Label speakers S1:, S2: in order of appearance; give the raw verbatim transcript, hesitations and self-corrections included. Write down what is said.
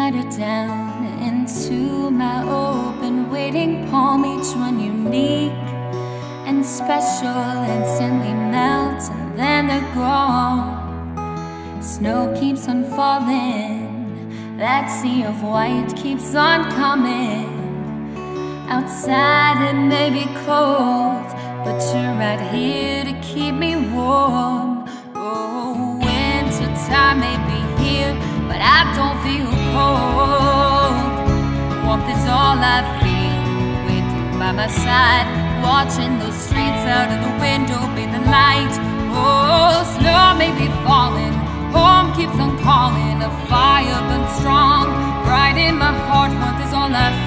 S1: flutter down into my open waiting palm, each one unique and special, instantly melt and then they're gone. Snow keeps on falling, that sea of white keeps on coming. Outside it may be cold, but you're right here to keep me warm. Oh, winter time may be here, but I don't feel cold. Warmth is all I feel with you by my side, watching those streets out of the window, be the light. Oh, snow may be falling, home keeps on calling, a fire burns strong, right in my heart. Warmth is all I feel.